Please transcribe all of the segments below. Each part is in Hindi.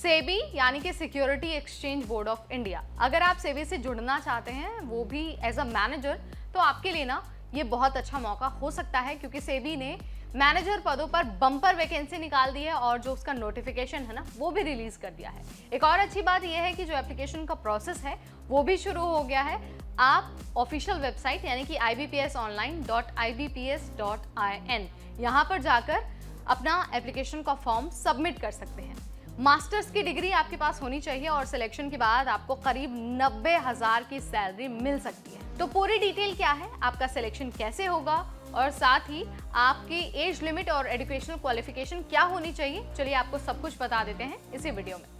सेबी यानी कि security exchange board of India, अगर आप सेबी से जुड़ना चाहते हैं वो भी एज अ मैनेजर, तो आपके लिए ना ये बहुत अच्छा मौका हो सकता है, क्योंकि सेबी ने मैनेजर पदों पर बम्पर वैकेंसी निकाल दी है और जो उसका नोटिफिकेशन है ना वो भी रिलीज कर दिया है। एक और अच्छी बात यह है कि जो एप्लीकेशन का प्रोसेस है वो भी शुरू हो गया है। आप ऑफिशियल वेबसाइट यानी कि ibpsonline.ibps.in यहाँ पर जाकर अपना एप्लीकेशन का फॉर्म सबमिट कर सकते हैं। मास्टर्स की डिग्री आपके पास होनी चाहिए और सिलेक्शन के बाद आपको करीब 90,000 की सैलरी मिल सकती है। तो पूरी डिटेल क्या है, आपका सिलेक्शन कैसे होगा और साथ ही आपकी एज लिमिट और एजुकेशनल क्वालिफिकेशन क्या होनी चाहिए, चलिए आपको सब कुछ बता देते हैं इसी वीडियो में।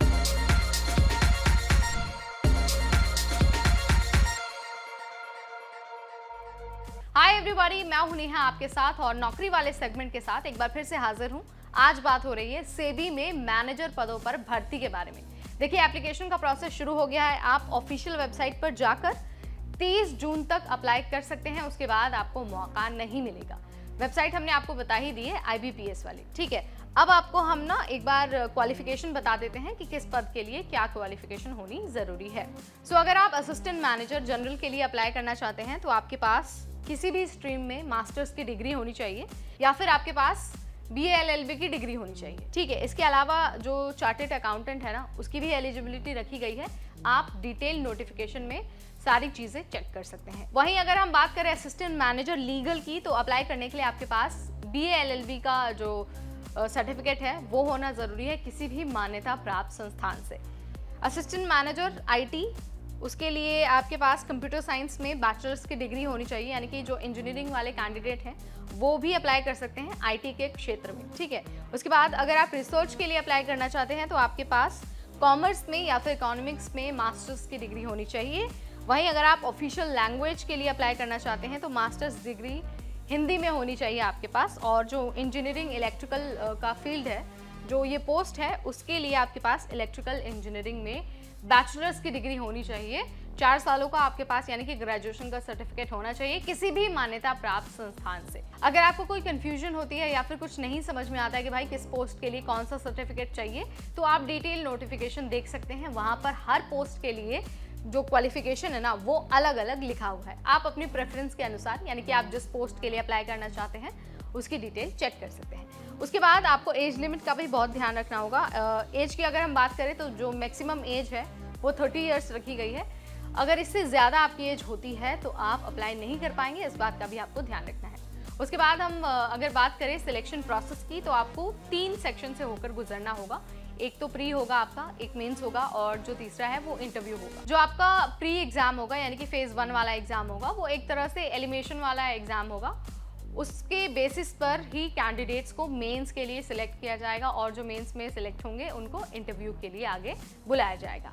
हाय एवरीबॉडी, मैं हूं नेहा आपके साथ और नौकरी वाले सेगमेंट के साथ एक बार फिर से हाजिर हूं। आज बात हो रही है सेबी में मैनेजर पदों पर भर्ती के बारे में। देखिए, एप्लीकेशन का प्रोसेस शुरू हो गया है। आप ऑफिशियल वेबसाइट पर जाकर 30 जून तक अप्लाई कर सकते हैं, उसके बाद आपको मौका नहीं मिलेगा। वेबसाइट हमने आपको बता ही दी है, IBPS वाली, ठीक है। अब आपको हम ना एक बार क्वालिफिकेशन बता देते हैं कि किस पद के लिए क्या क्वालिफिकेशन होनी जरूरी है। सो अगर आप असिस्टेंट मैनेजर जनरल के लिए अप्लाई करना चाहते हैं तो आपके पास किसी भी स्ट्रीम में मास्टर्स की डिग्री होनी चाहिए या फिर आपके पास BA LLB की डिग्री होनी चाहिए, ठीक है। इसके अलावा जो चार्टेड अकाउंटेंट है ना, उसकी भी एलिजिबिलिटी रखी गई है। आप डिटेल नोटिफिकेशन में सारी चीजें चेक कर सकते हैं। वहीं अगर हम बात करें असिस्टेंट मैनेजर लीगल की, तो अप्लाई करने के लिए आपके पास BA LLB का जो सर्टिफिकेट है वो होना जरूरी है किसी भी मान्यता प्राप्त संस्थान से। असिस्टेंट मैनेजर IT, उसके लिए आपके पास कंप्यूटर साइंस में बैचलर्स की डिग्री होनी चाहिए, यानी कि जो इंजीनियरिंग वाले कैंडिडेट हैं वो भी अप्लाई कर सकते हैं IT के क्षेत्र में, ठीक है। उसके बाद अगर आप रिसर्च के लिए अप्लाई करना चाहते हैं तो आपके पास कॉमर्स में या फिर इकोनॉमिक्स में मास्टर्स की डिग्री होनी चाहिए। वहीं अगर आप ऑफिशियल लैंग्वेज के लिए अप्लाई करना चाहते हैं तो मास्टर्स डिग्री हिंदी में होनी चाहिए आपके पास। और जो इंजीनियरिंग इलेक्ट्रिकल का फील्ड है, जो ये पोस्ट है, उसके लिए आपके पास इलेक्ट्रिकल इंजीनियरिंग में बैचलर्स की डिग्री होनी चाहिए। 4 सालों का आपके पास यानी कि ग्रेजुएशन का सर्टिफिकेट होना चाहिए किसी भी मान्यता प्राप्त संस्थान से। अगर आपको कोई कंफ्यूजन होती है या फिर कुछ नहीं समझ में आता है कि भाई किस पोस्ट के लिए कौन सा सर्टिफिकेट चाहिए, तो आप डिटेल नोटिफिकेशन देख सकते हैं। वहां पर हर पोस्ट के लिए जो क्वालिफिकेशन है ना वो अलग अलग लिखा हुआ है। आप अपनी प्रेफरेंस के अनुसार, यानी कि आप जिस पोस्ट के लिए अप्लाई करना चाहते हैं उसकी डिटेल चेक कर सकते हैं। उसके बाद आपको एज लिमिट का भी बहुत ध्यान रखना होगा। एज की अगर हम बात करें तो जो मैक्सिमम एज है वो 30 ईयर्स रखी गई है। अगर इससे ज़्यादा आपकी एज होती है तो आप अप्लाई नहीं कर पाएंगे, इस बात का भी आपको ध्यान रखना है। उसके बाद हम अगर बात करें सिलेक्शन प्रोसेस की, तो आपको 3 सेक्शन से होकर गुजरना होगा। एक तो प्री होगा आपका, एक मेंस होगा और जो तीसरा है वो इंटरव्यू होगा। जो आपका प्री एग्जाम होगा यानी कि फेज 1 वाला एग्जाम होगा, वो एक तरह से एलिमिनेशन वाला एग्जाम होगा। उसके बेसिस पर ही कैंडिडेट्स को मेंस के लिए सिलेक्ट किया जाएगा और जो मेंस में सिलेक्ट होंगे उनको इंटरव्यू के लिए आगे बुलाया जाएगा।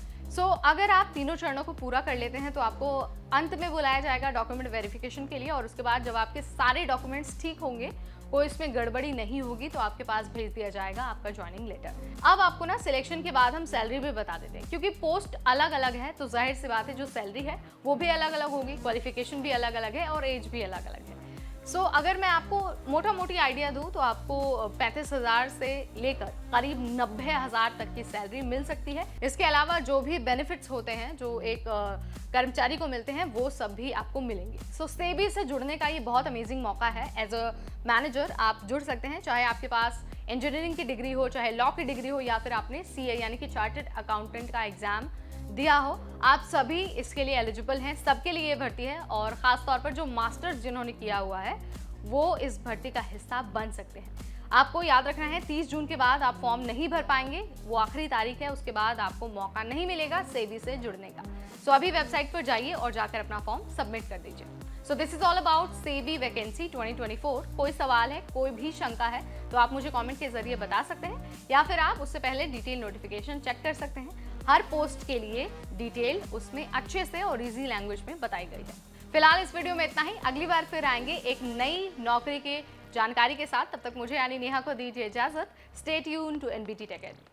अगर आप तीनों चरणों को पूरा कर लेते हैं तो आपको अंत में बुलाया जाएगा डॉक्यूमेंट वेरिफिकेशन के लिए। और उसके बाद जब आपके सारे डॉक्यूमेंट्स ठीक होंगे, कोई इसमें गड़बड़ी नहीं होगी, तो आपके पास भेज दिया जाएगा आपका ज्वाइनिंग लेटर। अब आपको ना सिलेक्शन के बाद हम सैलरी भी बता देते हैं, क्योंकि पोस्ट अलग अलग है तो जाहिर सी बात है जो सैलरी है वो भी अलग अलग होगी, क्वालिफिकेशन भी अलग अलग है और एज भी अलग अलग है। अगर मैं आपको मोटा मोटी आइडिया दूं तो आपको 35,000 से लेकर करीब 90,000 तक की सैलरी मिल सकती है। इसके अलावा जो भी बेनिफिट्स होते हैं जो एक कर्मचारी को मिलते हैं वो सब भी आपको मिलेंगे। सेबी से जुड़ने का ये बहुत अमेजिंग मौका है। एज अ मैनेजर आप जुड़ सकते हैं, चाहे आपके पास इंजीनियरिंग की डिग्री हो, चाहे लॉ की डिग्री हो या फिर आपने CA यानी कि चार्टेड अकाउंटेंट का एग्जाम दिया हो, आप सभी इसके लिए एलिजिबल हैं। सबके लिए ये भर्ती है और ख़ास तौर पर जो मास्टर्स जिन्होंने किया हुआ है वो इस भर्ती का हिस्सा बन सकते हैं। आपको याद रखना है 30 जून के बाद आप फॉर्म नहीं भर पाएंगे, वो आखिरी तारीख है, उसके बाद आपको मौका नहीं मिलेगा सेबी से जुड़ने का। अभी वेबसाइट पर जाइए और जाकर अपना फॉर्म सबमिट कर दीजिए। This is all about SEBI vacancy 2024। कोई सवाल है, कोई भी शंका है तो आप मुझे कमेंट के जरिए बता सकते हैं या फिर आप उससे पहले डिटेल नोटिफिकेशन चेक कर सकते हैं। हर पोस्ट के लिए डिटेल उसमें अच्छे से और इजी लैंग्वेज में बताई गई है। फिलहाल इस वीडियो में इतना ही, अगली बार फिर आएंगे एक नई नौकरी के जानकारी के साथ। तब तक मुझे यानी नेहा को दीजिए इजाजत। Stay tuned to NBT Tech Ed।